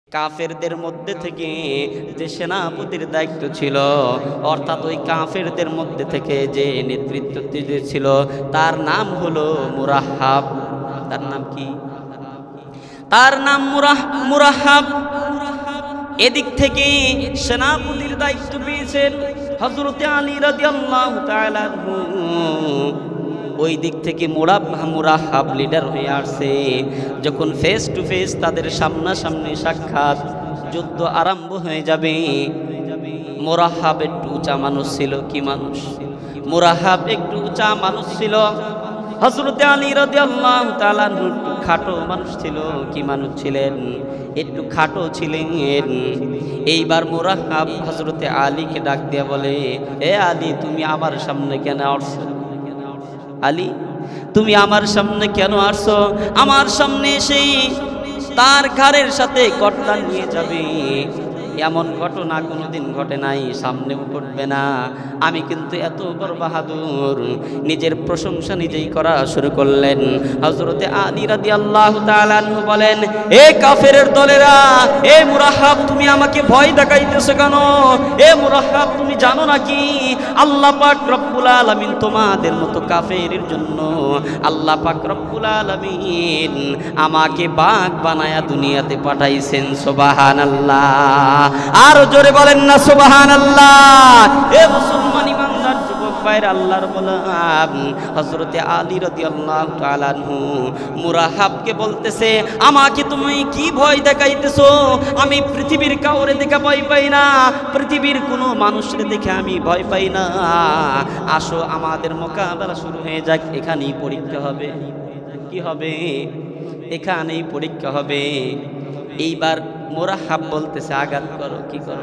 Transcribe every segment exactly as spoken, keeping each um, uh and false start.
কাফেরদের মধ্যে থেকে যে সেনাপতির দায়িত্ব ছিল, অর্থাৎ ওই কাফেরদের মধ্যে থেকে যে নেতৃত্ব ছিল, তার নাম হলো মুরাহাব। তার নাম কি? তার নাম মুরাহাব। এদিক থেকে সেনাপতির দায়িত্ব পেয়েছেন হযরতে আলী রাদিয়াল্লাহু তাআলা আনহু। ওই দিক থেকে মুরাহাব লিডার হয়ে আসছে। যখন ফেস টু ফেস তাদের সামনাসামনি সাক্ষাৎ, যুদ্ধ আরম্ভ হয়ে যাবে। মুরাহাব একটু উঁচা মানুষ ছিল। কি মানুষ? মুরাহাব একটু উঁচা মানুষ ছিল। হযরতে আলী রাদিয়াল্লাহু তাআলা একটু খাটো মানুষ ছিল। কি মানুষ ছিলেন? একটু খাটো ছিলেন। এইবার মুরাহাব হযরতে আলীকে ডাক দিয়া বলে, এ আলী, তুমি আমার সামনে কেন আসছো? আলী, তুমি আমার সামনে কেন আসছো? আমার সামনে এসে তার ঘাড়ের সাথে গর্দান নিয়ে যাবে, এমন ঘটনা কোনোদিন ঘটে নাই, সামনেও ঘটবে না। আমি কিন্তু এত বড় বাহাদুর। নিজের প্রশংসা নিজেই করা শুরু করলেন। হযরতে আলী রাদিয়াল্লাহু তাআলা আনহু বলেন, এ কাফেরের দলেরা, এ মুরাহাব, তুমি আমাকে ভয় দেখাইতেছো কেন? এ মুরাহাব, তুমি জানো নাকি আল্লাহ পাক রব্বুল আলামিন তোমাদের মতো কাফেরের জন্য আল্লাহ পাক রব্বুল আলামিন আমাকে বাঘ বানায়া দুনিয়াতে পাঠাইছেন। সুবহানাল্লাহ। আর জোরে বলেন না সুবহানাল্লাহ। এ মুসলমান ইমানদার যুবক ভাইরা, আল্লাহর গোলাম হযরতে আলী রাদিয়াল্লাহু তাআলা আনহু মুরাহাবকে বলতেছে, আমাকে তুমি কি ভয় দেখাইতেছো? আমি পৃথিবীর কাউরে দেখে ভয় পাই না, পৃথিবীর কোনো মানুষের দেখে আমি ভয় পাই না। আসো, আমাদের মোকাবেলা শুরু হয়ে যাক। এখানেই পরীক্ষা হবে। কি হবে? এখানেই পরীক্ষা হবে। এইবার মুরাহাব বলতেছে, আঘাত করো। কি করো?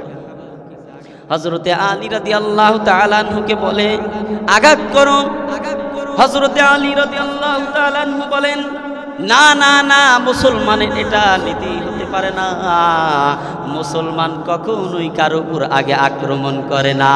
হযরতে আলী রাদিয়াল্লাহু তাআলা আনহুকে বলে, আঘাত করো। হযরতে আলী রাদিয়াল্লাহু তাআলা আনহু বলেন, না না না, মুসলমানের এটা নীতি হতে পারে না। মুসলমান কখনোই কারো উপর আগে আক্রমণ করে না।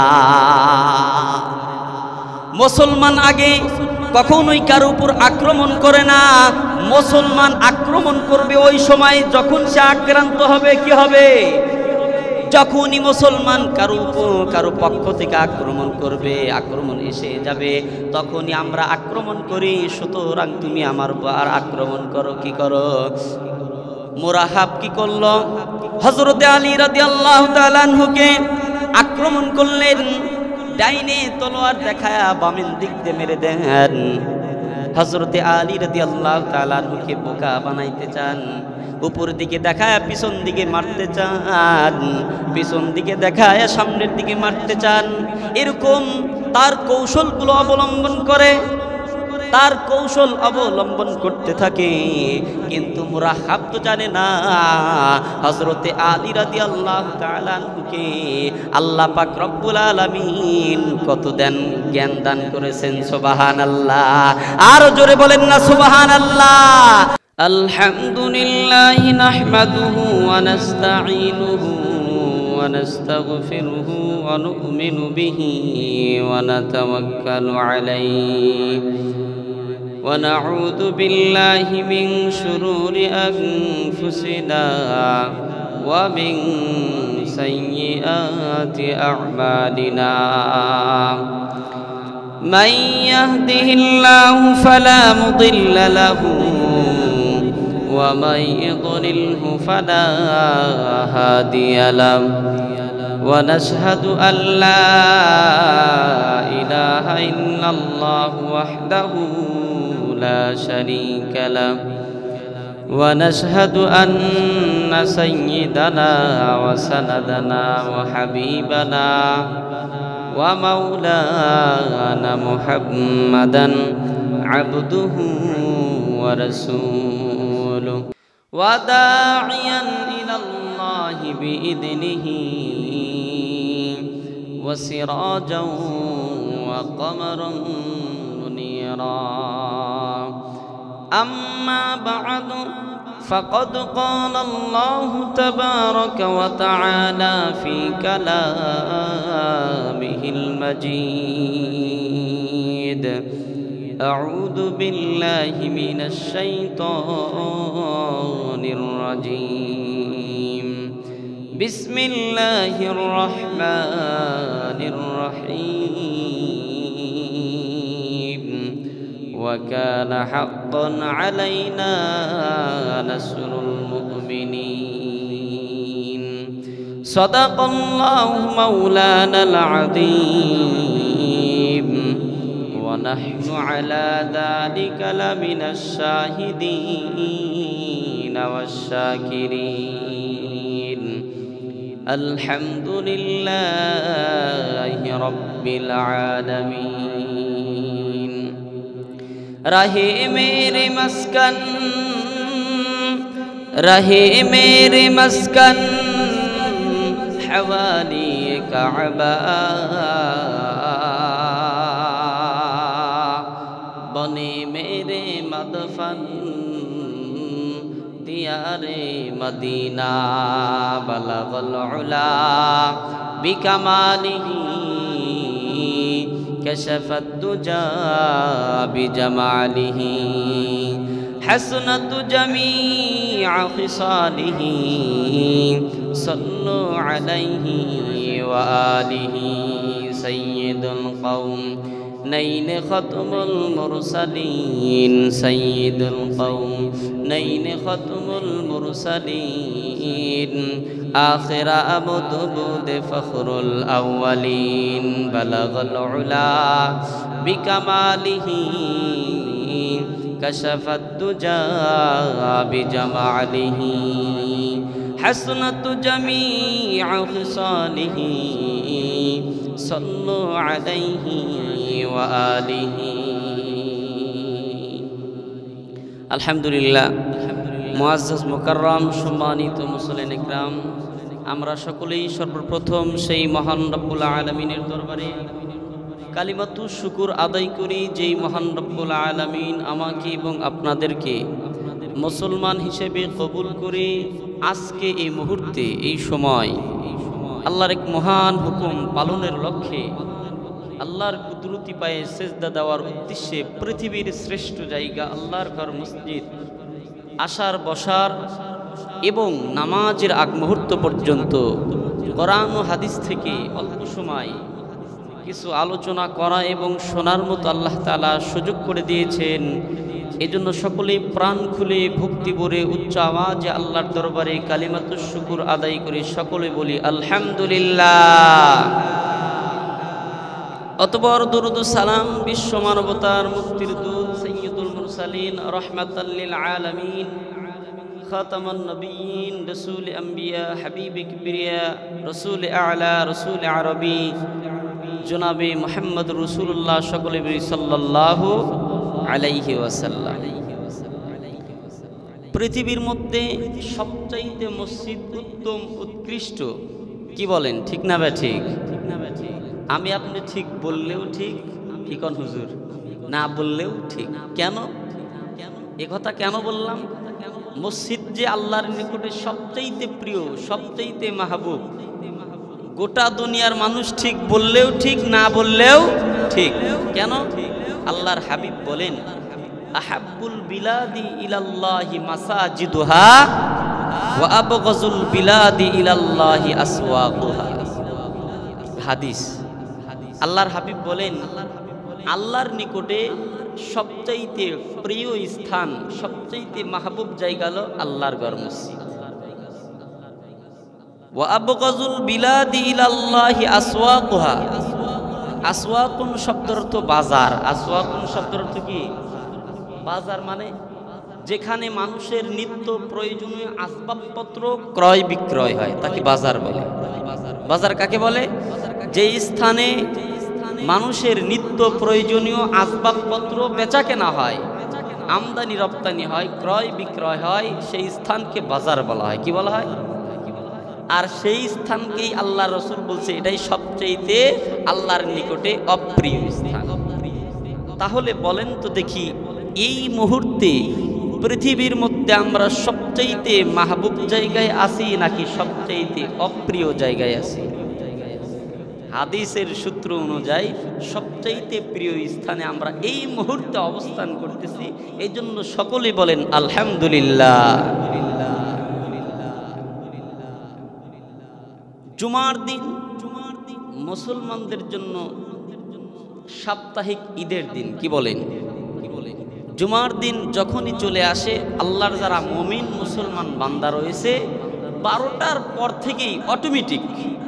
মুসলমান আগে কখনোই কারো উপর আক্রমণ করে না। মুসলমান আক্রমণ করবে ওই সময় যখন সে আক্রান্ত হবে। কি হবে? যখনই মুসলমান কারো উপর কারো পক্ষ থেকে আক্রমণ করবে, আক্রমণ এসে যাবে, তখনই আমরা আক্রমণ করি। সুতরাং তুমি আমার উপর আক্রমণ করো। কি করো? মুরাহাব কি করলো? হযরতে আলী রাদিয়াল্লাহু তাআলা আনহুকে আক্রমণ করলেন। ডাইনে তলোয়ার দেখায়া বামের দিক দিয়ে মেরে দেন। হযরতে আলী রাদিয়াল্লাহু তাআলা আনহুকে বোকা বানাইতে চান। উপর দিকে দেখায় পিছন দিকে মারতে চান, পিছন দিকে দেখায় সামনের দিকে মারতে চান। এরকম তার কৌশলগুলো অবলম্বন করে, তার কৌশল অবলম্বন করতে থাকে। কিন্তু মুরাহাব তো জানে না হযরতে আলী রাদিয়াল্লাহু তাআলা আনহুকে আল্লাহ পাক রব্বুল আলামিন কত দেন জ্ঞান দান করেছেন। সুবহানাল্লাহ। আর জোরে বলেন না সুবহানাল্লাহ। আলহামদুলিল্লাহি নাহমাদুহু ওয়া নাস্তাঈনুহু ওয়া নাস্তাগফিরুহু ওয়া নু'মিনু বিহি ওয়া নাতাওয়াক্কালু আলাইহি ওয়া নাউযু বিল্লাহি মিন শুরুরি আনফুসিনা ওয়া মিন সাইয়্যিআতি আ'মালিনা। মান ইয়াহদিহিল্লাহু ফালা মুদিল্লা লাহু ওয়া মান ইউদ্লিলহু ফালা হাদিয়া লাহু। ওয়া নাশহাদু আল লা ইলাহা ইল্লাল্লাহু ওয়াহদাহু لا شريك له ونشهد أن سيدنا وسندنا وحبيبنا ومولانا محمدا عبده ورسوله وداعيا إلى الله بإذنه وسراجا وقمرا منيرا. أما بعد فقد قال الله تبارك وتعالى في كلامه المجيد. أعوذ بالله من الشيطان الرجيم. বিসমিল্লাহির রহমানির রহিম ওয়া কানা হাক্কান আলাইনা নাসরুল মুমিনিন সাদাকাল্লাহু মাওলানাল আযীম ওয়া নাহনু আলা যালিকা লামিনাশ শাহিদিন ওয়াশ শাকিরিন আলহামদুলিল্লাহি রাব্বিল আলামিন রাহে মেরে মস্কন রাহে মেরে মস্কন হওয়ালি কাবা বনে মেরে মদফন দিয়ারে মদিনা বলগল উলা বিকামালিহি كشفت الدجى بجماله حسنت جميع خصاله صلوا عليه وآله سيد القوم نين ختم المرسلين سيد القوم نين ختم المرسلين آخر أبد بود فخر الأولين بلغ العلا بكماله كشف الدجى بجماله حسنت جميع خصاله صلوا عليه وآله الحمد لله মুআজ্জাজ মুকাররম সম্মানিত মুসলিম ইকরাম আমরা সকলেই সর্বপ্রথম সেই মহান রব্বুল আলামিনের দরবারে কালিমাতু শুকুর আদায় করি যেই মহান রব্বুল আলামিন আমাকে এবং আপনাদেরকে মুসলমান হিসেবে কবুল করে আজকে এই মুহূর্তে এই সময় আল্লাহর এক মহান হুকুম পালনের লক্ষ্যে আল্লাহর কুদরতি পায়ে সেজদা দেওয়ার উদ্দেশ্যে পৃথিবীর শ্রেষ্ঠ জায়গা আল্লাহর ঘর মসজিদ আসার বসার এবং নামাজের আগ মুহূর্ত পর্যন্ত কোরআন ও হাদিস থেকে অল্প সময় কিছু আলোচনা করা এবং শোনার মতো আল্লাহ তাআলা সুযোগ করে দিয়েছেন। এজন্য সকলেই প্রাণ খুলে ভক্তি ভরে উচ্চ আওয়াজে আল্লাহর দরবারে কালিমাতুশ শুকুর আদায় করে সকলে বলি আলহামদুলিল্লাহ। অতঃপর দরুদ ও সালাম বিশ্ব মানবতার মুক্তির দূত সাইয়্যিদুল মুরসালিন রাহমাতাল লিল আলামিন খাতামুন নবিয়্যিন রাসূল আম্বিয়া হাবিবে কিবরিয়া রাসূল আ'লা রাসূল আরবি জনাবে মুহাম্মদ রাসূলুল্লাহ সকলে বলি সাল্লাল্লাহু আলাইহি ওয়াসাল্লাম। পৃথিবীর মধ্যে সবচাইতে মসজিদ উত্তম উৎকৃষ্ট, কি বলেন ঠিক না ঠিক? আমি আপনি ঠিক বললেও ঠিক, কি কোন হুজুর, না বললেও ঠিক। কেন এ কথা কেন বললাম? মসজিদ যে আল্লাহর নিকটে সবচাইতে প্রিয়, সবচাইতে মাহবুব। গোটা দুনিয়ার মানুষ ঠিক বললেও ঠিক, না বললেও ঠিক। কেন? আল্লাহর হাবিব বলেন আহাব্বুল বিলাদি ইলাল্লাহি মাসাজিদুহা ওয়া আবগাযুল বিলাদি ইলাল্লাহি আসওয়াকুহা। হাদিস। আল্লাহর হাবিব বলেন আল্লাহর নিকটে সবচাইতে প্রিয় স্থান, সবচাইতে মাহবুব জায়গা হলো আল্লাহর ঘর মসজিদ। ওয়া আবগাযুল বিলাদি ইলাল্লাহি আসওয়াকুহা। আসওয়াকুন শব্দের অর্থ বাজার। আসওয়াকুন শব্দের অর্থ কি? বাজার মানে যেখানে মানুষের নিত্য প্রয়োজনীয় আসবাবপত্র ক্রয় বিক্রয় হয় তাকে বাজার বলে। বাজার কাকে বলে? যে স্থানে মানুষের নিত্য প্রয়োজনীয় আসবাবপত্র বেচা কেনা হয়, আমদানি রপ্তানি হয়, ক্রয় বিক্রয় হয়, সেই স্থানকে বাজার বলা হয়। কি বলা হয়? আর সেই স্থানকেই আল্লাহ রসুল বলছে এটাই সবচাইতে আল্লাহর নিকটে অপ্রিয় স্থান। তাহলে বলেন তো দেখি, এই মুহূর্তে পৃথিবীর মধ্যে আমরা সবচাইতে মাহবুব জায়গায় আছি নাকি সবচাইতে অপ্রিয় জায়গায় আছি? হাদিসের সূত্র অনুযায়ী সবচাইতে প্রিয় স্থানে আমরা এই মুহূর্তে অবস্থান করতেছি। এই জন্য সকলে বলেন আলহামদুলিল্লাহ। জুমার দিন মুসলমানদের জন্য সাপ্তাহিক ঈদের দিন। কি বলেন? জুমার দিন যখনই চলে আসে, আল্লাহর যারা মুমিন মুসলমান বান্দা রয়েছে, বারোটার পর থেকেই অটোমেটিক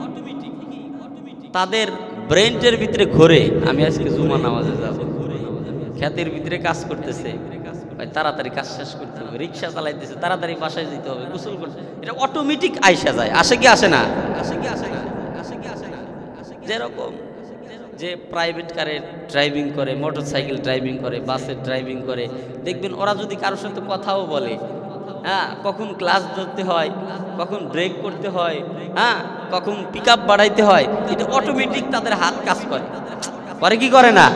তাদের ব্রেনের ভিতরে ঘোরে আমি আজকে জুমা নামাজে যাব। খ্যাতের ভিতরে কাজ করতেছে, তাড়াতাড়ি কাজ শেষ করতে হবে, রিক্সা চালাইতেছে, তাড়াতাড়ি বাসায় যেতে হবে, গোসল করতে, এটা অটোমেটিক আইসা যায়। আসে কি আসে না? আসে কি আসে না? আসে কি আসে না? যেরকম যে প্রাইভেট কারে ড্রাইভিং করে, মোটর সাইকেল ড্রাইভিং করে, বাসের ড্রাইভিং করে, দেখবেন ওরা যদি কারোর সাথে কথাও বলে, হ্যাঁ, কখন ক্লাস ধরতে হয়, কখন ব্রেক করতে হয়, হ্যাঁ, কখন পিক আপ বাড়াইতে হয়, এটা অটোমেটিক তাদের হাত কাজ করে। করে কি করে না?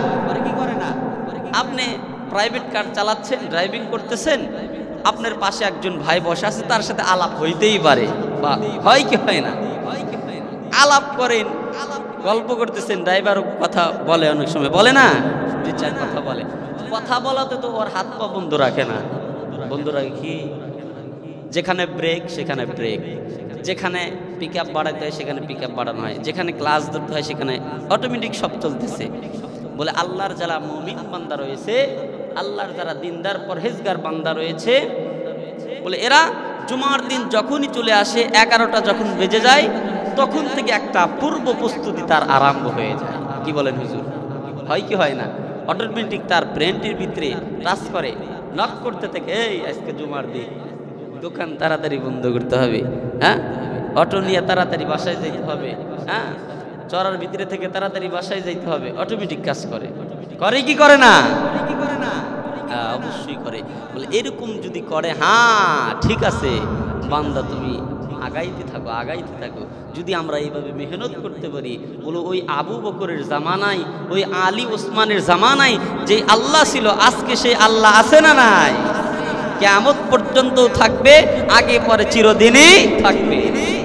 আপনি প্রাইভেট কার চালাচ্ছেন, ড্রাইভিং করতেছেন, আপনার পাশে একজন ভাই বসে আছে, তার সাথে আলাপ হইতেই পারে, বা হয় কি হয় না? আলাপ করেন, গল্প করতেছেন, ড্রাইভারও কথা বলে, অনেক সময় বলে না, দুই চার কথা বলে। কথা বলাতে তো ওর হাত পা বন্ধ রাখে না। বন্ধ রাখে কি? যেখানে ব্রেক সেখানে ব্রেক, যেখানে পিক আপ বাড়াইতে হয় সেখানে পিক আপ বাড়ানো হয়, যেখানে ক্লাস ধরতে হয় সেখানে অটোমেটিক সব চলতেছে। বলে আল্লাহর যারা মুমিন বান্দা রয়েছে, আল্লাহর যারা দিনদার পরহেজগার বান্দা রয়েছে, বলে এরা জুমার দিন যখনই চলে আসে, এগারোটা যখন বেজে যায়, তখন থেকে একটা পূর্ব প্রস্তুতি তার আরম্ভ হয়ে যায়। কি বলেন হুজুর? হয় কি হয় না? অটোমেটিক তার ব্রেনটির ভিতরে টাচ করে, নক করতে থেকে, এই আজকে জুমার দিন, দোকান তাড়াতাড়ি বন্ধ করতে হবে, হ্যাঁ, অটো নিয়ে তাড়াতাড়ি বাসায় যেতে হবে, হ্যাঁ, চড়ার ভিতরে থেকে তাড়াতাড়ি বাসায় যাইতে হবে, অটোমেটিক কাজ করে। করে কি করে না? হ্যাঁ, অবশ্যই করে। বলে এরকম যদি করে, হ্যাঁ ঠিক আছে বান্দা, তুমি আগাইতে থাকো, আগাইতে থাকো। যদি আমরা এইভাবে মেহনত করতে পারি, বলো ওই আবু বকরের জামানায়, ওই আলী ওসমানের জামানায় যে আল্লাহ ছিল, আজকে সেই আল্লাহ আছে না নাই? কিয়ামত পর্যন্ত থাকবে, আগে পরে চিরদিনই থাকবে।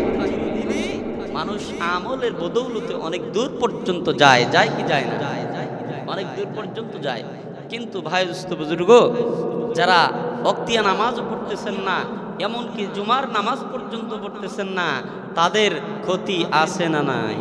মানুষ আমলের বদৌলতে অনেক দূর পর্যন্ত যায়, যায় কি যায় না? অনেক দূর পর্যন্ত যায়। কিন্তু ভাই দোস্ত বুজুর্গ, যারা ওয়াক্তিয়া নামাজও পড়তেছেন না, এমনকি জুমার নামাজ পর্যন্ত পড়তেছেন না, তাদের ক্ষতি আছে না নাই?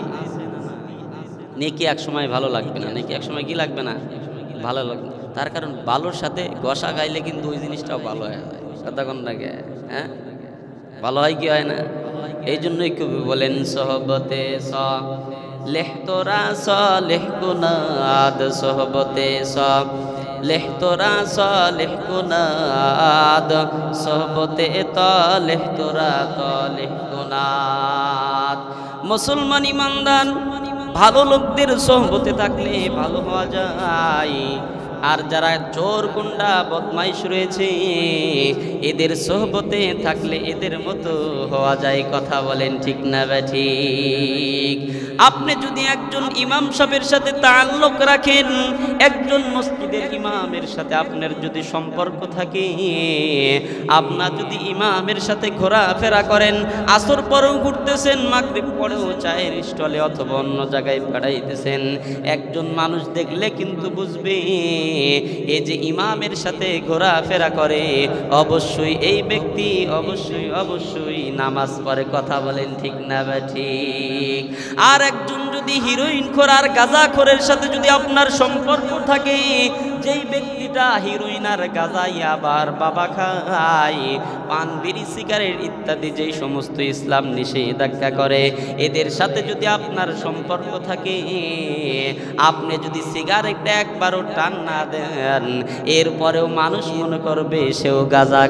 নেকি এক সময় ভালো লাগবে না, নেকি এক সময় কি লাগবে না? ভালো লাগবে। তার কারণ ভালোর সাথে গসা গাইলে কিন্তু ওই জিনিসটাও ভালো হয়ে যায়। কতক্ষণ লাগে, হ্যাঁ, ভালো হয় কি হয় না? এই জন্যই কবি বলেন, সহবতে স লেহ তোরা স লেহ কুনাদ, সহবতে স লেহ তোরা স লেহ কুনাদ, সহবতে ত লেহ তোরা ত লেহ কুনাদ। মুসলমান ইমানদার ভালো লোকদের সহবতে থাকলে ভালো হওয়া যায়। আর যারা চোর গুন্ডা বদমাইশ রয়েছে, এদের সোহবতে থাকলে এদের মতো হওয়া যায়। কথা বলেন ঠিক না ঠিক? আপনি যদি একজন ইমাম সাহেবের সাথে তাআল্লুক রাখেন, একজন মসজিদের ইমামের সাথে আপনার যদি সম্পর্ক থাকে, আপনার যদি ইমামের সাথে ঘোরাফেরা করেন, আসর পরেও ঘুরতেছেন, মাগরিব পরেও চায়ের স্টলে অথবা অন্য জায়গায় বেড়াইতেছেন, একজন মানুষ দেখলে কিন্তু বুঝবে এই যে ইমামের সাথে ঘোরাফেরা করে, অবশ্যই এই ব্যক্তি অবশ্যই অবশ্যই নামাজ পড়ে। কথা বলেন ঠিক না ঠিক? আর একজন যদি হিরোইন খোর আর গাঁজা খোরের সাথে যদি আপনার সম্পর্ক থাকে, যেই ব্যক্তিটা হিরোইন আর গাঁজা আবার বাবা খায়, পান বিড়ি সিগারেট ইত্যাদি যেই সমস্ত ইসলাম নিষেধাজ্ঞা করে, এদের সাথে যদি আপনার সম্পর্ক থাকে, আপনি যদি সিগারেটটা একবারও টান না দেন, এরপরেও মানুষ মনে করবে সেও গাঁজা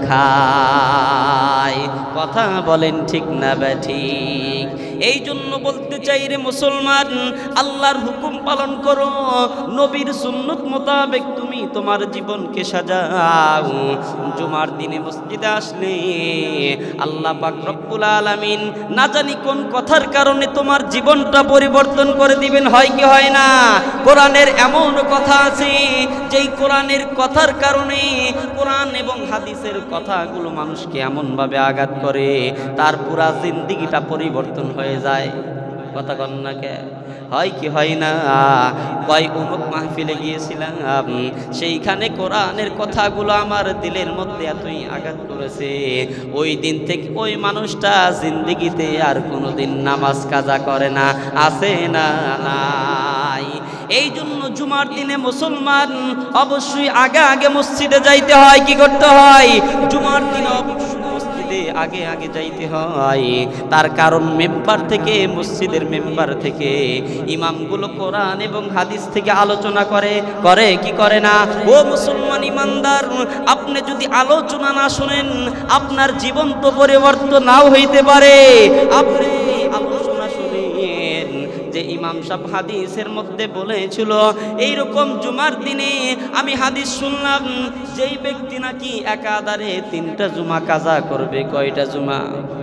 খায়। কথা বলেন ঠিক না ঠিক? এই জন্য বলতে চাই রে মুসলমান, আল্লাহর হুকুম পালন করো, নবীর সুন্নত মোতাবেক তুমি তোমার জীবনকে সাজাও। জুমার দিনে মসজিদে আসলে আল্লাহ পাক রব্বুল আলামিন না জানি কোন কথার কারণে তোমার জীবনটা পরিবর্তন করে দিবেন। হয় কি হয় না? কোরআনের এমন কথা আছে যেই কোরআনের কথার কারণে, কোরআন এবং হাদিসের কথাগুলো মানুষকে এমনভাবে আঘাত করে, তার পুরা জিন্দেগিটা পরিবর্তন হয়ে যায়। কথা কন না কে? হয় কি হয় না? কয় অমুক মাহফিলে গিয়েছিলাম, সেইখানে কোরআনের কথাগুলো আমার দিলের মধ্যে এতই আঘাত করেছে, ওই দিন থেকে ওই মানুষটা জিন্দেগিতে আর কোনোদিন নামাজ কাজা করে না। আছে না নাই? এই জন্য জুমার দিনে মুসলমান অবশ্যই আগে আগে মসজিদে যাইতে হয়। কি করতে হয়? জুমার দিনে অবশ্যই মসজিদে আগে আগে যাইতে হয়। তার কারণ মেম্বার থেকে, মসজিদের মেম্বার থেকে ইমামগুলো কোরআন এবং হাদিস থেকে আলোচনা করে, করে কি করে না? ও মুসলমান ইমানদার, আপনি যদি আলোচনা না শুনেন আপনার জীবন তো পরিবর্তন নাও হইতে পারে। আপনি আলোচনা শুনেন যে ইমাম সাহেব হাদিসের মধ্যে বলেছিল এইরকম জুমার দিনে আমি হাদিস শুনলাম, যেই ব্যক্তি নাকি একাধারে তিনটা জুমা কাজা করবে। কয়টা জুমা?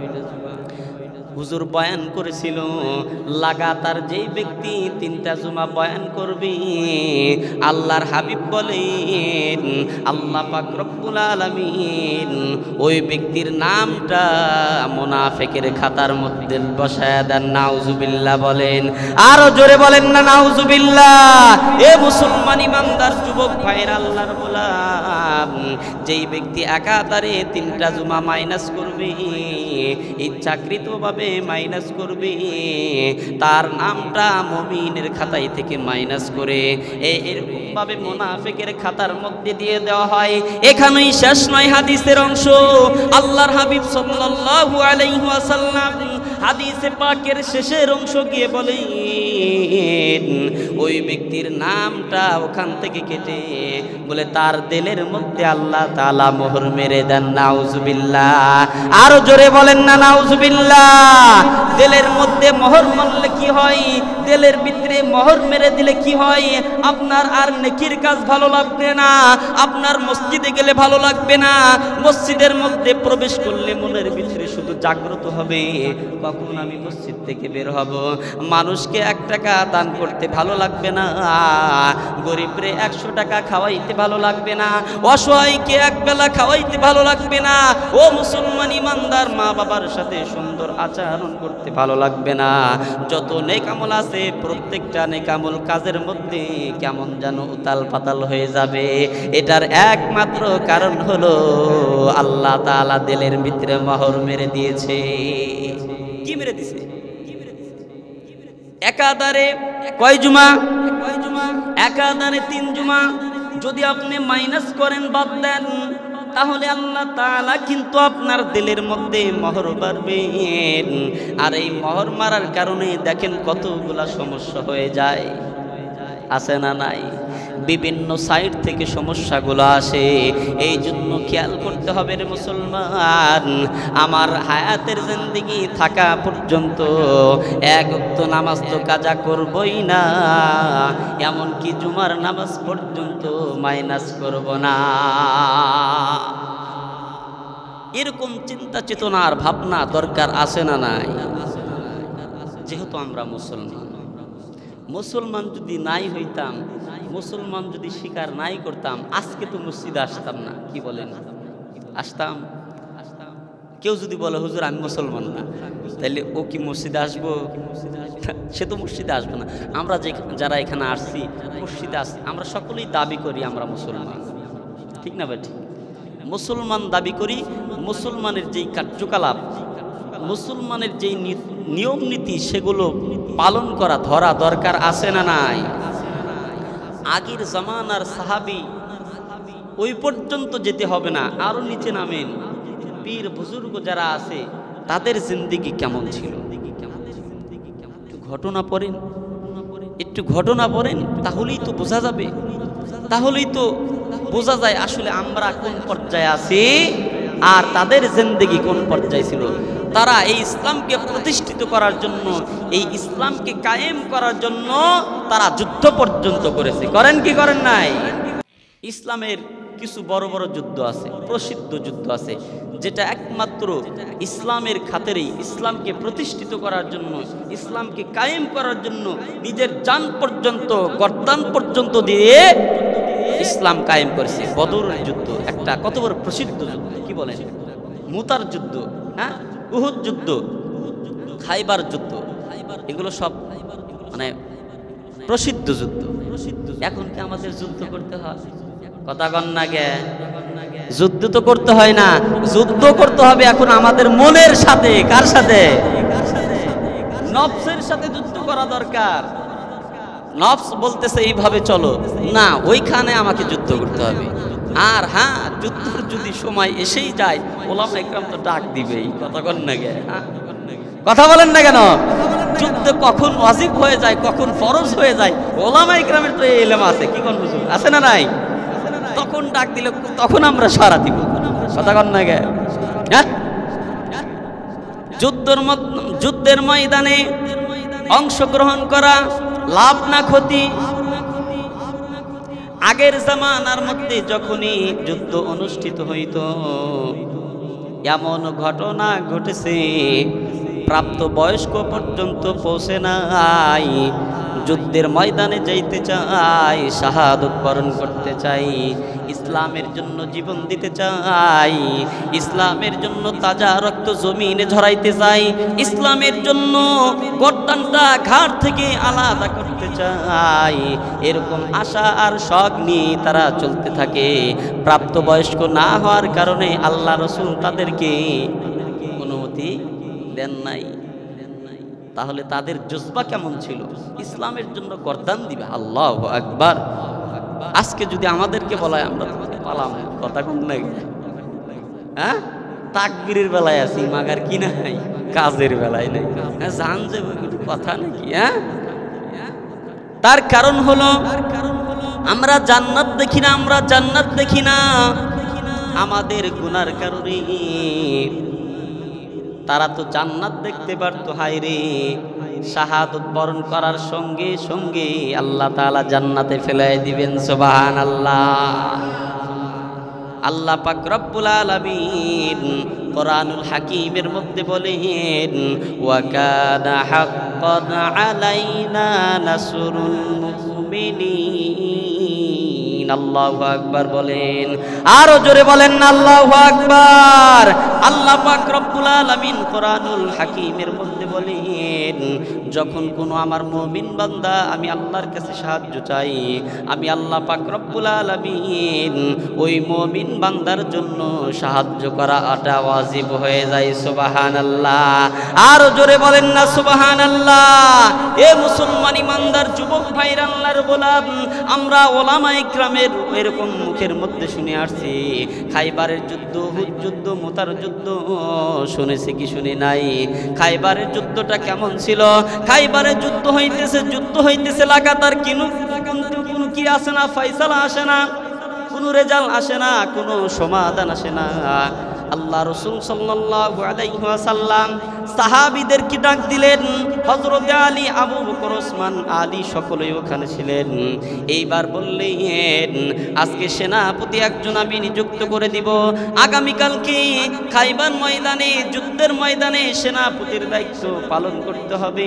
হুজুর বয়ান করেছিল লাগাতার যেই ব্যক্তি তিনটা জুমা বয়ান করবে, আল্লাহর হাবিব বলেন আল্লাহ পাক রব্বুল আলামিন ওই ব্যক্তির নামটা মুনাফিকের খাতার মধ্যে বসায় দেন। নাউজুবিল্লাহ বলেন, আরো জোরে বলেন না নাউজুবিল্লাহ। এ মুসলমান ইমানদার যুবক ভাইরা, আল্লাহর গোলাম, যেই ব্যক্তি একাধারে তিনটা জুমা মাইনাস করবে, ইচ্ছাকৃতভাবে মাইনাস করবে, তার নামটা মুমিনের খাতায় থেকে মাইনাস করে এরকম ভাবে মুনাফিকের খাতার মধ্যে দিয়ে দেওয়া হয়। এখানেই শেষ নয় হাদিসের অংশ। আল্লাহর হাবিব সাল্লাল্লাহু আলাইহি ওয়াসাল্লাম হাদিসে পাকের শেষের অংশ গিয়ে বলেন ওই ব্যক্তির নামটা ওখান থেকে কেটে বলে তার দিলের মধ্যে আল্লাহ তাআলা মোহর মেরে দেন। নাউজুবিল্লাহ। আরো জোরে বলেন না নাউজুবিল্লাহ। দিলের মধ্যে মোহর মারলে কি হয়? দিলের ভিতরে মোহর মেরে দিলে কি হয়? আপনার আর নেকির কাজ ভালো লাগবে না, আপনার মসজিদে গেলে ভালো লাগবে না, মসজিদের মধ্যে প্রবেশ করলে মনের ভিতরে শুধু জাগ্রত হবে কখন আমি মসজিদ থেকে বের হব। মানুষকে এক টাকা দান করতে ভালো লাগবে না, গরিবরে একশো টাকা খাওয়াইতে ভালো লাগবে না, অসহায়কে এক বেলা খাওয়াইতে ভালো লাগবে না। ও মুসলমান ইমানদার, মা বাবার সাথে সুন্দর আচরণ করতে ভালো লাগবে না। যত নেক আমল আছে প্রত্যেকটা নেক আমল কাজের মধ্যে কেমন যেন উতাল পাতাল হয়ে যাবে। এটার একমাত্র কারণ হলো আল্লাহ তাআলা দিলের ভিতরে মোহর মেরে দিয়েছে। কি মেরে দিছে? একাধারে কয় জুমা? একাধারে তিন জুমা যদি আপনি মাইনাস করেন, বাদ দেন, তাহলে আল্লাহ তাআলা কিন্তু আপনার দিলের মধ্যে মোহর মারবেন। আর এই মোহর মারার কারণে দেখেন কতগুলা সমস্যা হয়ে যায়। আছে না নাই? বিভিন্ন সাইড থেকে সমস্যাগুলো আসে। এই জন্য খেয়াল করতে হবে রে মুসলমান, আমার হায়াতের জিন্দেগি থাকা পর্যন্ত এক ওয়াক্ত নামাজ তো কাজা করবই না, এমনকি জুমার নামাজ পর্যন্ত মাইনাস করব না। এরকম চিন্তা চেতনার ভাবনা দরকার আছে না নাই? যেহেতু আমরা মুসলমান, মুসলমান যদি নাই হইতাম, মুসলমান যদি স্বীকার নাই করতাম, আজকে তো মসজিদে আসতাম না। কি বলেন? আসতাম? কেউ যদি বলে হুজুর আমি মুসলমান না, তাহলে ও কি মসজিদে আসবো? সে তো মসজিদে আসবে না। আমরা যে যারা এখানে আসছি মসজিদে আসছি, আমরা সকলেই দাবি করি আমরা মুসলমান, ঠিক না ভাই? ঠিক মুসলমান দাবি করি। মুসলমানের যেই কার্যকলাপ, মুসলমানের যেই নিয়ম নীতি, সেগুলো পালন করা ধরা দরকার আছে না নাই? আগের জামানার সাহাবী ওই পর্যন্ত যেতে হবে না, আরো নিচে নামেন। পীর বুজুর্গ যারা আছে তাদের জিন্দেগি কেমন ছিল? একটু ঘটনা পড়েন, একটু ঘটনা পড়েন, তাহলেই তো বোঝা যাবে, তাহলেই তো বোঝা যায় আসলে আমরা কোন পর্যায়ে আছি আর তাদের জিন্দেগি কোন পর্যায়ে ছিল। তারা এই ইসলামকে প্রতিষ্ঠিত করার জন্য, এই ইসলামকে কায়েম করার জন্য তারা যুদ্ধ পর্যন্ত করেছে। করেন কি করেন নাই? ইসলামের কিছু বড় বড় যুদ্ধ আছে, প্রসিদ্ধ যুদ্ধ আছে, যেটা একমাত্র ইসলামের খাতিরেই, ইসলামকে প্রতিষ্ঠিত করার জন্য, ইসলামকে কায়েম করার জন্য নিজের জান পর্যন্ত, গর্দান পর্যন্ত দিয়ে ইসলাম কায়েম করেছে। বদরের যুদ্ধ একটা কত বড় প্রসিদ্ধ যুদ্ধ, কি বলেন? মুতার যুদ্ধ, হ্যাঁ, উহুদ যুদ্ধ, খাইবার যুদ্ধ, এগুলো সব মানে প্রসিদ্ধ যুদ্ধ। এখন কি আমাদের যুদ্ধ করতে হয়? কথা কন না গে, যুদ্ধ তো করতে হয় না, যুদ্ধ করতে হবে এখন আমাদের মনের সাথে। কার সাথে? নফসের সাথে যুদ্ধ করা দরকার। নফস বলতেছে এইভাবে চলো না, ওইখানে আমাকে যুদ্ধ করতে হবে। আর হ্যাঁ, যুদ্ধের যদি সময় এসেই যায়, ওলামা ইকরাম তো ডাক দিবেই। কথা কন না গে, কথা বলেন না কেন? যুদ্ধ কখন ওয়াজিব হয়ে যায়, কখন ফরজ হয়ে যায়, ওলামা ইকরামের তো এই ইলম আছে। কি কোন হুজুর আছে না নাই? তখন ডাক দিলে তখন আমরা সারা দিব। কথা কন না গে। যুদ্ধের যুদ্ধের ময়দানে অংশগ্রহণ করা লাভ না ক্ষতি। আগের জামানার মধ্যে যখনই যুদ্ধ অনুষ্ঠিত হইত, এমন ঘটনা ঘটেছে প্রাপ্ত বয়স্ক পর্যন্ত পৌঁছে নাই, যুদ্ধের ময়দানে যাইতে চাই, শাহাদত বরণ করতে চাই, ইসলামের জন্য জীবন দিতে চাই, ইসলামের জন্য তাজা রক্ত জমিনে ঝরাইতে চাই, ইসলামের জন্য গর্দানটা ঘাট থেকে আলাদা করতে চাই। এরকম আশা আর শখ নিয়ে তারা চলতে থাকে। প্রাপ্ত বয়স্ক না হওয়ার কারণে আল্লাহ রসুল তাদেরকে অনুমতি দেন নাই। তাহলে তাদের জজবা কেমন ছিল? ইসলামের জন্য গর্দান দিবে। আল্লাহু আকবার। আজকে যদি আমাদেরকে বলায় আমরা পালাম, কথা কোন নাই? হ্যাঁ, তাকবীরের বেলায় আছি, মাগার কি নাই, কাজের বেলায় নাই। হ্যাঁ, জান যে কথা নাকি? হ্যাঁ, তার কারণ হলো আমরা জান্নাত দেখি না, আমরা জান্নাত দেখি না আমাদের গুনার কারণে। তারা তো জান্নাত দেখতে পারতো। হায় রে, শাহাদত বরণ করার সঙ্গে সঙ্গে আল্লাহ তাআলা জান্নাতে ফেলাই দিবেন। সুবহানাল্লাহ। আল্লাহ পাক রব্বুল আলামিন কোরআনুল হাকিমের মধ্যে বলেন, ওয়া কানা হাক্কান আলাইনা নাসরুল মুমিনিন। আল্লাহু আকবার বলেন, আরো জোরে বলেন না আল্লাহু আকবার। আল্লাহ পাক রব্বুল আলামিন কোরআনুল হাকিমের মধ্যে বলেন, যখন কোনো আমার মুমিন বান্দা আমি আল্লাহর কাছে সাহায্য চাই, আমি আল্লাহ পাক রব্বুল আলামিন ওই মুমিন বান্দার জন্য সাহায্য করা আটা ওয়াজিব হয়ে যায়। সুবহানাল্লাহ। আরো জোরে বলেন না সুবহানাল্লাহ। এ মুসলমান ইমানদার যুবক ভাইরা, আল্লাহর গোলাম, আমরা ওলামা ইকরামের এরকম মুখের মধ্যে শুনে আসছি, খাইবারের যুদ্ধ, উহুদ যুদ্ধ, মুতার যুদ্ধ শুনেছি কি শুনি নাই? খাইবারের যুদ্ধটা কেমন ছিল? খাইবারের যুদ্ধ হইতেছে, যুদ্ধ হইতেছে লাগাতার, কিন্তু কোনো কি আসে না, ফয়সালা আসে না, কোনো রেজাল্ট আসে না, কোনো সমাধান আসে না। আল্লাহ রসুল সাল্লাল্লাহু আলাইহি ওয়াসাল্লাম সাহাবীদেরকে ডাক দিলেন। হযরত আলী, আবু বকর, ওসমান, আলী সকলেই ওখানে ছিলেন। এইবার বললেন, আজকে সেনাপতি একজন আমি নিযুক্ত করে দিব। আগামীকালকে খাইবার ময়দানে, যুদ্ধের ময়দানে সেনাপতির দায়িত্ব পালন করতে হবে।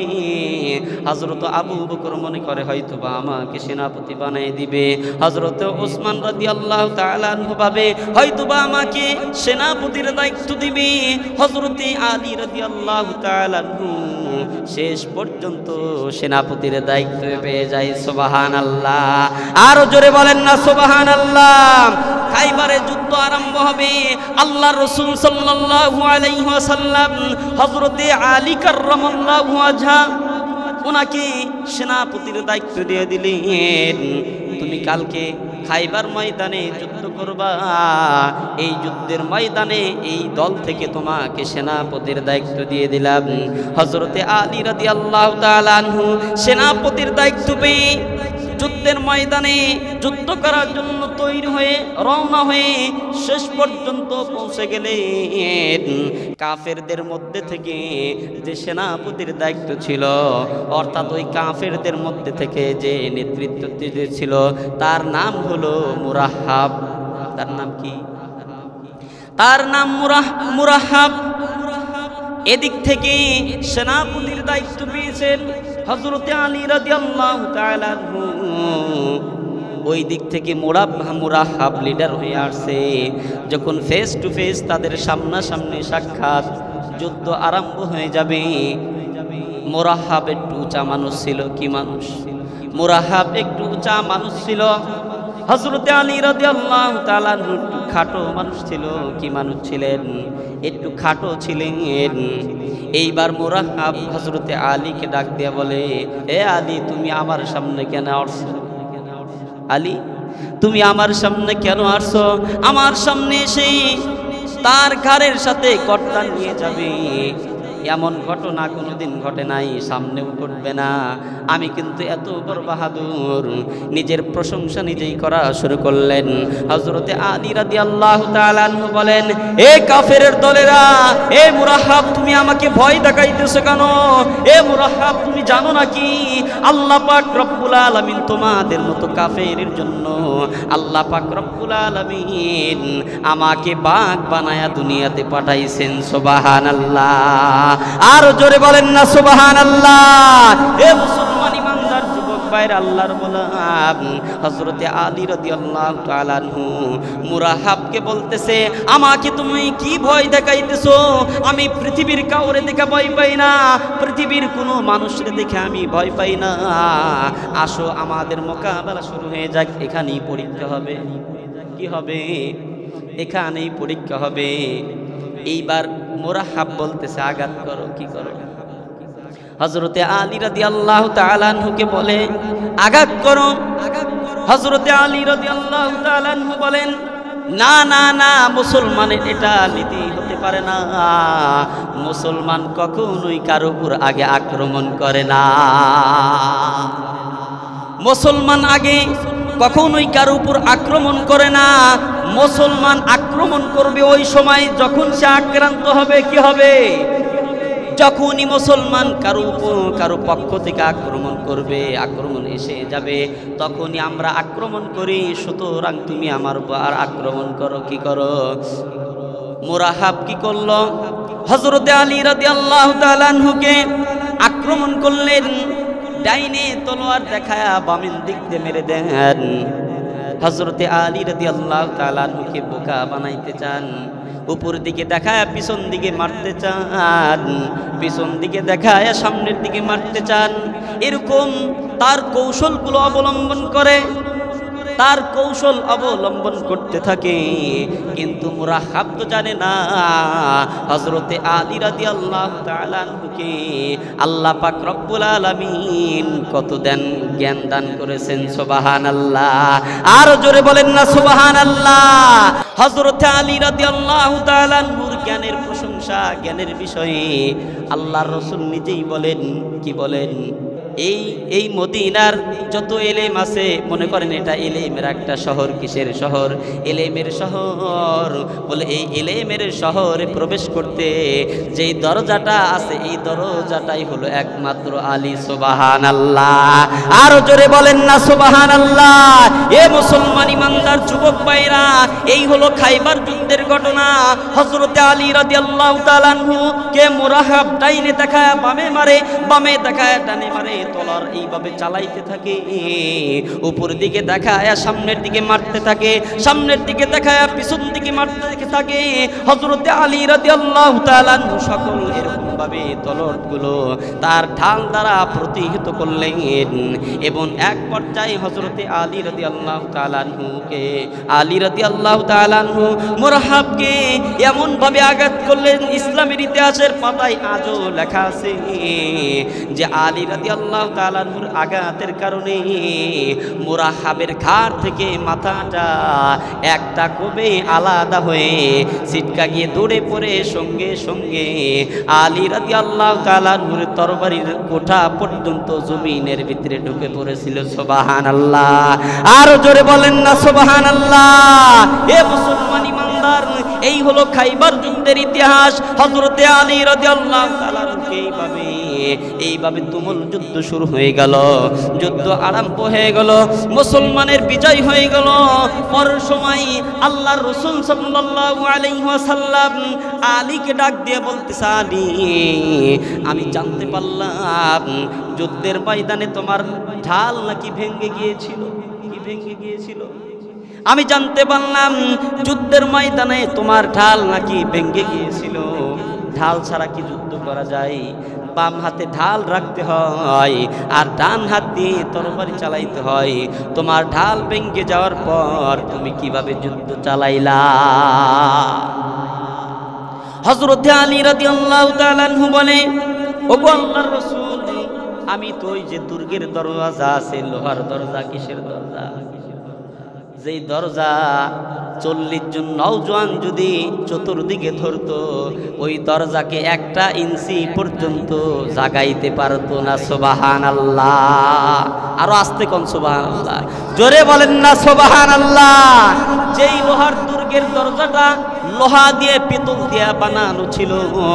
হযরত আবু বকর মনে করে হয়তো বা আমাকে সেনাপতি বানিয়ে দিবে। হযরত ওসমান রাদিয়াল্লাহু তাআলা আনহু ভাবে হয়তো বা আমাকে সেনাপতি দায়িত্ব দিবে। হযরতে আলী রাদিয়াল্লাহু তাআলা আনহু শেষ পর্যন্ত সেনাপতির দায়িত্ব পেয়ে যায়। সুবহানাল্লাহ। আরো জোরে বলেন না সুবহানাল্লাহ। খাইবারে যুদ্ধ আরম্ভ হবে। আল্লাহ রাসূল সাল্লাল্লাহু আলাইহি ওয়াসাল্লাম হযরতে আলী কাররামাল্লাহু ওয়াজহা ওনাকে সেনাপতির দায়িত্ব দিয়ে দিলেন, তুমি কালকে খাইবার ময়দানে যুদ্ধ করবা। এই যুদ্ধের ময়দানে এই দল থেকে তোমাকে সেনাপতির দায়িত্ব দিয়ে দিলাম। হযরতে আলী রাদিয়াল্লাহু তাআলা আনহু সেনাপতির দায়িত্ব পেয়ে যুদ্ধের ময়দানে যুদ্ধ করার জন্য তৈরি হয়ে রওনা হয়ে শেষ পর্যন্ত পৌঁছে গেলেন। কাফেরদের মধ্যে থেকে যে সেনাপতির দায়িত্ব ছিল, অর্থাৎ ওই কাফেরদের মধ্যে থেকে যে নেতৃত্ব ছিল, তার নাম হলো মুরাহাব। তার নাম কি? তার নাম মুরাহ মুরাহাব। এদিক থেকে সেনাপতির দায়িত্ব পেয়েছেন হযরতে আলী রাদিয়াল্লাহু তাআলা আনহু। ওই দিক থেকে মুরাহাব লিডার হয়ে আসছে। যখন ফেস টু ফেস তাদের সামনাসামনি সাক্ষাৎ, যুদ্ধ আরম্ভ হয়ে যাবে, মুরাহাব একটু উঁচা মানুষ ছিল। কি মানুষ? মুরাহাব একটু উঁচা মানুষ ছিল। হযরতে আলী রাদিয়াল্লাহু তাআলা একটু খাটো মানুষ ছিল। কি মানুষ ছিলেন? একটু খাটো ছিলেন। এইবার মুরাহাব হযরতে আলীকে ডাক দিয়ে বলে, এ আলী, তুমি আমার সামনে কেন আসছো? আলী, তুমি আমার সামনে কেন আসছো? আমার সামনে এসে তার ঘাড়ের সাথে কর্তা নিয়ে যাবে, এমন ঘটনা কোনোদিন ঘটে নাই, সামনেও ঘটবে না। আমি কিন্তু এত বড় বাহাদুর। নিজের প্রশংসা নিজেই করা শুরু করলেন। হযরতে আলী রাদিয়াল্লাহু তাআলা আনহু বলেন, এ কাফেরের দলেরা, এ মুরাহাব, তুমি আমাকে ভয় দেখাইতেছো কেন? এ মুরাহাব, তুমি জানো নাকি আল্লাহ পাক রব্বুল আলামিন তোমাদের মতো কাফেরের জন্য আল্লাহ পাক রব্বুল আলামিন আমাকে বাঘ বানায়া দুনিয়াতে পাঠাইছেন। সুবহানাল্লাহ। আর জোরে বলেন না সুবহানাল্লাহ। এ মুসলমান ইমানদার যুবক ভাইরা, আল্লাহর গোলাম হযরতে আলী রাদিয়াল্লাহু তাআলা আনহু মুরাহাবকে বলতেছে, আমাকে তুমি কি ভয় দেখাইতেছো? আমি পৃথিবীর কাউরে দেখে ভয় পাই না, পৃথিবীর কোনো মানুষের দেখে আমি ভয় পাই না। আসো আমাদের মোকাবেলা শুরু হয়ে যাক। এখানেই পরীক্ষা হবে। কি হবে? এখানেই পরীক্ষা হবে। এইবার মুরাহাব বলতেছে, আঘাত করো। কি করো? হযরতে আলী রাদিয়াল্লাহু তাআলা আনহুকে বলে, আঘাত করো। হযরতে আলী রাদিয়াল্লাহু তাআলা আনহু বলেন, না না না, মুসলমানের এটা নীতি হতে পারে না। মুসলমান কখনোই কারো উপর আগে আক্রমণ করে না। মুসলমান আগে কখনোই কারো উপর আক্রমণ করে না। মুসলমান আক্রমণ করবে ওই সময় যখন সে আক্রান্ত হবে। কি হবে? যখনই মুসলমান কারো উপর কারো পক্ষ থেকে আক্রমণ করবে, আক্রমণ এসে যাবে, তখনই আমরা আক্রমণ করি। সুতরাং তুমি আমার উপর আর আক্রমণ করো। কি করো? মুরাহাব কি করলো? হযরতে আলী রাদিয়াল্লাহু তাআলা আনহুকে আক্রমণ করলেন। ডাইনে তলোয়ার দেখায়া বামের দিক দিয়ে মেরে দেন। হযরতে আলী রাদিয়াল্লাহু তাআলা আনহুকে বোকা বানাইতে চান। উপর দিকে দেখায় পিছন দিকে মারতে চান, পিছন দিকে দেখায় সামনের দিকে মারতে চান। এরকম তার কৌশলগুলো অবলম্বন করে, তার কৌশল অবলম্বন করতে থাকে। কিন্তু মুরাহাব তো জানে না হযরতে আলী রাদিয়াল্লাহু তাআলা আনহুকে আল্লাহ পাক রব্বুল আলামিন কত দেন জ্ঞান দান করেছেন। সুবহানাল্লাহ। আর জোরে বলেন না সুবহানাল্লাহ। হযরতে আলী রাদিয়াল্লাহু তাআলা আনহুর জ্ঞানের প্রশংসা, জ্ঞানের বিষয়ে আল্লাহর রাসূল নিজেই বলেন। কি বলেন? এই এই মদিনার যত এলেম আছে, মনে করেন এটা এলেমের একটা শহর। কিসের শহর? এলেমের শহর। বলে এই এলেমের শহরে প্রবেশ করতে যেই দরজাটা আছে, এই দরজাটাই হলো একমাত্র আলী। সুবহানাল্লাহ। আরো জোরে বলেন না সুবহানাল্লাহ। এ মুসলমান ইমানদার যুবক ভাইরা, এই হলো খাইবার যুদ্ধের ঘটনা। হযরতে আলী রাদিয়াল্লাহু তাআলা আনহু কে মুরাহাব ডাইনে দেখায় বামে মারে, বামে দেখায় ডানে মারে। তলোয়ার এইভাবে চালাইতে থাকে। উপর দিকে দেখায় সামনের দিকে মারতে থাকে, সামনের দিকে দেখায় পিছন দিকে মারতে থাকে। হযরতে আলী রাদিয়াল্লাহু তাআলা আনহু সকল এরকম ভাবে তলোয়ারগুলো তার ঢাল দ্বারা প্রতিহত করলেন। এবং এক পর্যায়ে হযরতে আলী রাদিয়াল্লাহু তাআলা আনহুকে আলী রাদিয়াল্লাহু তাআলা আনহু মুরাহাবকে এমন ভাবে আঘাত করলেন, ইসলামের ইতিহাসের পাতায় আজও লেখা আছে যে আলী রাদিয়াল্লাহু তাআলা আনহুর আঘাতের কারণে মুরাহাবের ঘাড় থেকে মাথাটা একটা কবে আলাদা হয়ে ছিটকা গিয়ে দৌড়ে পড়ে সঙ্গে সঙ্গে আলী রাদিয়াল্লাহু তাআলা আনহুর তরবারির কোঠা পর্যন্ত জমিনের ভিতরে ঢুকে পড়েছিল। সুবহানাল্লাহ। আর জোরে বলেন না সুবহানাল্লাহ। এ মুসলমান ইমানদার, এই হলো খাইবার যুদ্ধের ইতিহাস। হযরতে আলী রাদিয়াল্লাহু তাআলা আনহুকে এইভাবে এইভাবে তুমুল যুদ্ধ শুরু হয়ে গেল। যুদ্ধ আরম্ভ হয়ে গেল, মুসলমানের বিজয় হয়ে গেল। পরের সময় আল্লাহর রাসূল সাল্লাল্লাহু আলাইহি ওয়াসাল্লাম আলীকে ডাক দিয়ে বলতেছে, আলী, আমি জানতে পারলাম যুদ্ধের ময়দানে তোমার ঢাল নাকি ভেঙে গিয়েছিল। কি ভেঙে গিয়েছিল? আমি জানতে পারলাম যুদ্ধের ময়দানে তোমার ঢাল নাকি ভেঙে গিয়েছিল। ঢাল ছাড়া কি যুদ্ধ করা যায়? বাম হাতে ঢাল রাখতে হয় আর ডান হাত দিয়ে তরবারি চালাইতে হয়। তোমার ঢাল ভেঙে যাওয়ার পর তুমি কিভাবে যুদ্ধ চালাইলা? হযরত আলী রাদিয়াল্লাহু তাআলা আনহু বলে, ওগো আল্লাহর রাসূল, আমি তো ওই যে দুর্গের দরজা আছে, লোহার দরজা, কিসের দরজা, যেই দরজা চল্লিশ জন নওজোয়ান যদি চতুর্দিকে ধরতো, ওই দরজাকে একটা ইঞ্চি পর্যন্ত জাগাইতে পারতো না। সুবহানাল্লাহ। আরো আস্তে কোন সুবহানাল্লাহ, জোরে বলেন না সুবহানাল্লাহ। যেই লোহার দুর্গের দরজাটা লোহা দিয়ে পিতল দিয়ে বানানো ছিল,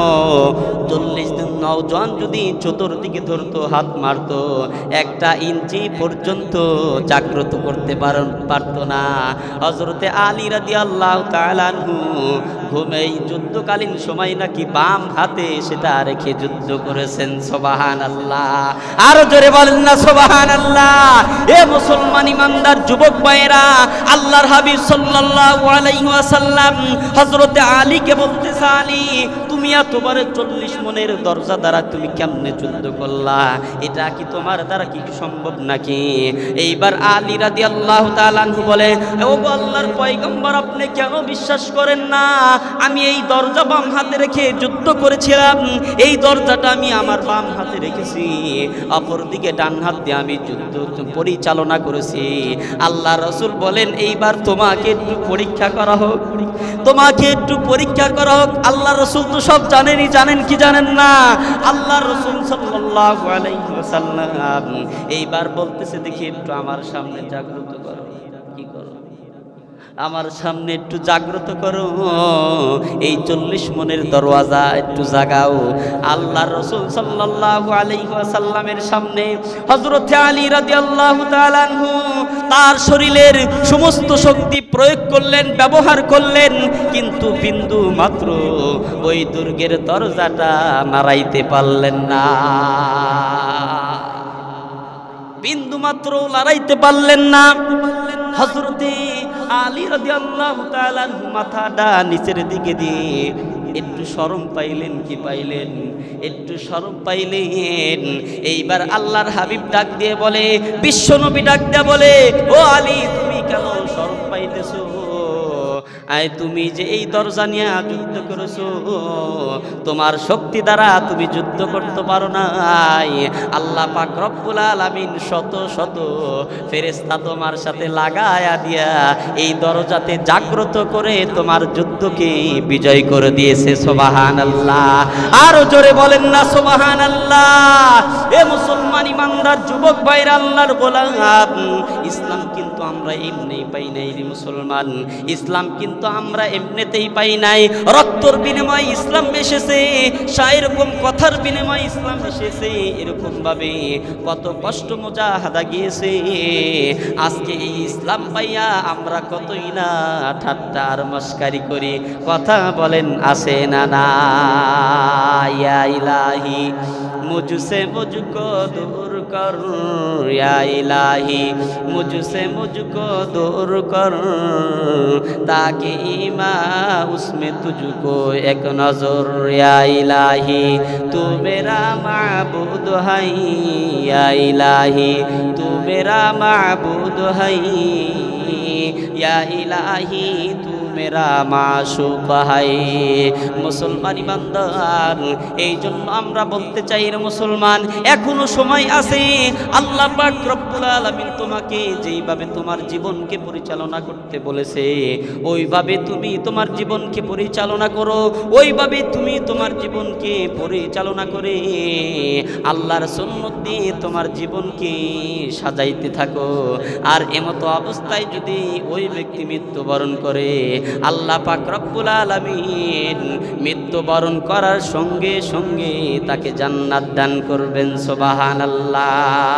চল্লিশ জন নওজোয়ান যদি চতুর্দিকে ধরতো, হাত মারতো, একটা ইঞ্চি পর্যন্ত জাগ্রত করতে পারতো না। হযরতে আলী রাদিয়াল্লাহু তাআলা আনহু ঘুমেই যুদ্ধকালীন সময় নাকি বাম হাতে সেটা রেখে যুদ্ধ করেছেন। সুবহানাল্লাহ। আরো জোরে বলেন না সুবহানাল্লাহ। এ মুসলমান ইমানদার যুবক ভাইয়েরা, আল্লাহর হাবিব সাল্লাল্লাহু আলাইহি ওয়াসাল্লাম হযরতে আলীকে বলতেছে, আলী তুমি এতবারে চল্লিশ মনের দরজা দ্বারা তুমি কেমনে যুদ্ধ করলা? এটা কি তোমার দ্বারা কি সম্ভব নাকি? এইবার আলী রাদিয়াল্লাহু তাআলা আনহু বলে, ওগো আল্লাহর পয়গম্বর, আপনি কেন বিশ্বাস করেন না? আমি এই দরজা বাম হাতে রেখে যুদ্ধ করেছিলাম, এই দরজাটা আমি আমার বাম হাতে রেখেছি, অপরদিকে ডান হাত দিয়ে আমি যুদ্ধ পরিচালনা করেছি। আল্লাহ রাসূল বলেন, এইবার তোমাকে একটু পরীক্ষা করা হোক, তোমাকে একটু পরীক্ষা করা হোক। আল্লাহ রাসূল তো সব জানেনই, জানেন কি জানেন না? আল্লাহ রাসূল সাল্লাল্লাহু আলাইহি ওয়াসাল্লাম এইবার বলতেছে, দেখি একটু আমার সামনে জাগ্রত করো। কি করো? আমার সামনে একটু জাগ্রত করো, এই চল্লিশ মনের দরওয়াজা একটু জাগাও। আল্লাহ রাসূল সাল্লাল্লাহু আলাইহি ওয়াসাল্লামের সামনে হযরত আলী রাদিয়াল্লাহু তাআলা আনহু তার শরীরের সমস্ত শক্তি প্রয়োগ করলেন, ব্যবহার করলেন, কিন্তু বিন্দু মাত্র ওই দুর্গের দরজাটা নাড়াইতে পারলেন না, বিন্দু মাত্র লড়াইতে পারলেন না। হযরতে আলী রাদিয়াল্লাহু তাআলা মাথাটা নিচের দিকে দিয়ে একটু শরম পাইলেন, কি পাইলেন? একটু শরম পাইলেন। এইবার আল্লাহর হাবিব ডাক দিয়ে বলে, বিশ্বনবী ডাক দিয়ে বলে, ও আলী, তুমি কেন শরম পাইতেছো? আয় তুমি যে এই দরজা নিয়ে যুদ্ধ করেছো, তোমার শক্তি দ্বারা তুমি যুদ্ধ করতে পারো না। আল্লাহ পাক রব্বুল আলামিন শত শত ফেরেশতা তোমার সাথে লাগায়া দিয়া এই দরজাতে জাগ্রত করে তোমার যুদ্ধকে বিজয় করে দিয়েছে। সুবহানাল্লাহ। আরো জোরে বলেন না সুবহানাল্লাহ। এ মুসলমান ইমানদার যুবক ভাইরা, আল্লাহর গোলাম, ইসলাম কিন্তু আমরা এমনি পাই নাই রে মুসলমান। ইসলাম কিন্তু আমরা এমনিতেই পাই নাই। রক্তর বিনিময়ে ইসলাম এসেছে, এরকম কথার বিনিময়ে ইসলাম এসেছে, এরকম ভাবে কত কষ্ট মুজাহাদা গিয়েছে। আজকে এই ইসলাম পাইয়া আমরা কতই না ঠাট্টা আর মস্কারি করি। কথা বলেন আছে না না? ইয়া ইলাহি মুঝসে মুঝকো দূর কর, ইয়া ইলাহি মুঝসে মুঝকো দূর কর, ताकि ईमान उसमें तुझको एक नजर। या इलाही तू मेरा माबूद है, या इलाही तू मेरा माबूद है, या इलाही तू मेरा माशूक है। मुसलमान ईमानदार, এই জন্য আমরা বলতে চাই রে মুসলমান, এখনো সময় আছে। আল্লাহ পাক রব্বুল আলামিন তোমাকে যেইভাবে তোমার জীবনকে পরিচালনা করতে বলেছে, ওইভাবে তুমি তোমার জীবনকে পরিচালনা করো, ওইভাবে তুমি তোমার জীবনকে পরিচালনা করে আল্লাহর সুন্নাত দিয়ে তোমার জীবনকে সাজাইতে থাকো। আর এমতো অবস্থায় যদি ওই ব্যক্তি মৃত্যুবরণ করে, আল্লাহ পাক রব্বুল আলামিন মৃত্যুবরণ করার সঙ্গে সঙ্গে তাকে জান্নাত দান করবেন। সুবহানাল্লাহ।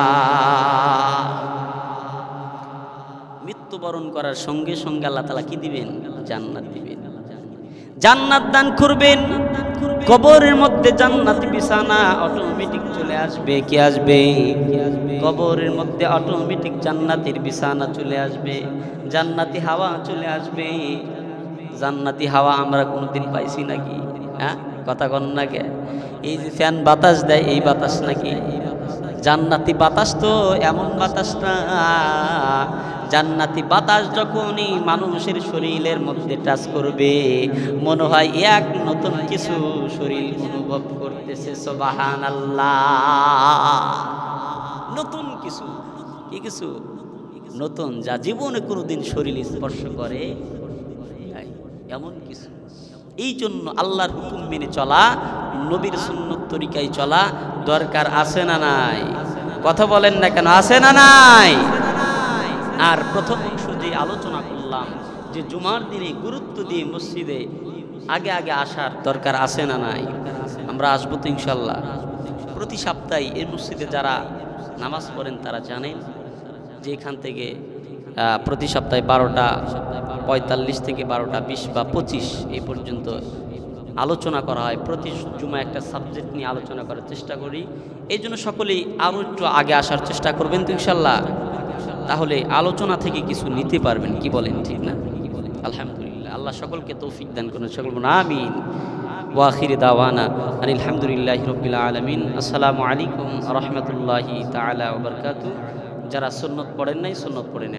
মৃত্যুবরণ করার সঙ্গে সঙ্গে আল্লাহ তাআলা কি দিবেন? জান্নাত দিবেন, জান্নাত দান করবেন। কবরের মধ্যে জান্নাতি বিছানা অটোমেটিক চলে আসবে। কি আসবে? কবরের মধ্যে অটোমেটিক জান্নাতের বিছানা চলে আসবে, জান্নাতি হাওয়া চলে আসবে। জান্নাতি হাওয়া আমরা কোনোদিন পাইছি নাকি? হ্যাঁ, কথা কন নাকি? এই যে ফ্যান বাতাস দেয়, এই বাতাস নাকি জান্নাতি বাতাস? তো এমন বাতাস না, জান্নাতি বাতাস যখনই মানুষের শরীরের মধ্যে টাচ করবে মনে হয় এক নতুন কিছু শরীর অনুভব করতেছে। সুবহানাল্লাহ। নতুন কিছু, কি কিছু নতুন, যা জীবনে কোনোদিন শরীর স্পর্শ করে এমন কিছু। এই জন্য আল্লাহর হুকুম মেনে চলা, নবীর সুন্নত তরিকায় চলা দরকার আছে না নাই? কথা বলেন না কেন, আছে না নাই? আর প্রথম অংশ যে আলোচনা করলাম যে জুমার দিনে গুরুত্ব দিয়ে মসজিদে আগে আগে আসার দরকার আছে না নাই? আমরা আসবো তো ইনশাল্লাহ। প্রতি সপ্তাহে এই মসজিদে যারা নামাজ পড়েন তারা জানেন যে এখান থেকে প্রতি সপ্তাহে বারোটা পঁয়তাল্লিশ থেকে বারোটা বিশ বা পঁচিশ এই পর্যন্ত আলোচনা করা হয়। প্রতি জুমা একটা সাবজেক্ট নিয়ে আলোচনা করার চেষ্টা করি। এই জন্য সকলেই আরও একটু আগে আসার চেষ্টা করবেন তো ইনশাল্লাহ। তাহলে আলোচনা থেকে কিছু নিতে পারবেন, কি বলেন? ঠিক না? আলহামদুলিল্লাহ, আল্লাহ সকলকে তৌফিক দান করুন। সকল বলুন আমিন। ওয়া আখির দাওয়ানা আলহামদুলিল্লাহি রাব্বিল আলামিন। আসসালামু আলাইকুম ওয়া রাহমাতুল্লাহি তাআলা ওয়া বারাকাতুহু। যারা সুন্নত পড়েন নাই সুন্নত পড়েন।